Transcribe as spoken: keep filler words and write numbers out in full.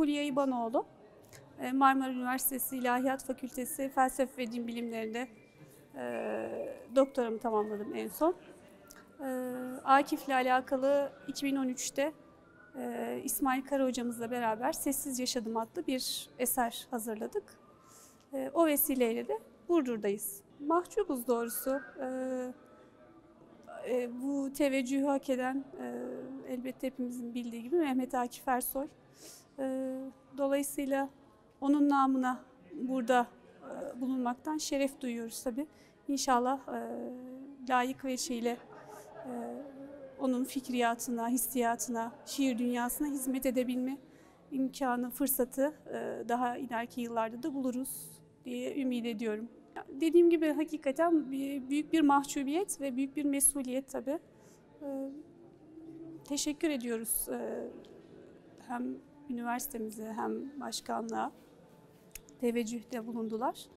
Fulya İbanoğlu. Marmara Üniversitesi İlahiyat Fakültesi Felsefe ve Din Bilimlerinde e, doktoramı tamamladım en son. E, Akif'le alakalı iki bin on üçte e, İsmail Kara hocamızla beraber Sessiz Yaşadım adlı bir eser hazırladık. E, o vesileyle de Burdur'dayız. Mahcubuz doğrusu. E, e, bu teveccühü hak eden e, elbette hepimizin bildiği gibi Mehmet Akif Ersoy. E, dolayısıyla onun namına burada e, bulunmaktan şeref duyuyoruz tabii. İnşallah e, layık veçiyle e, onun fikriyatına, hissiyatına, şiir dünyasına hizmet edebilme imkanı, fırsatı e, daha ileriki yıllarda da buluruz diye ümit ediyorum. Dediğim gibi hakikaten büyük bir mahcubiyet ve büyük bir mesuliyet tabii. E, teşekkür ediyoruz e, hem üniversitemize hem başkanlığa. Teveccühte bulundular.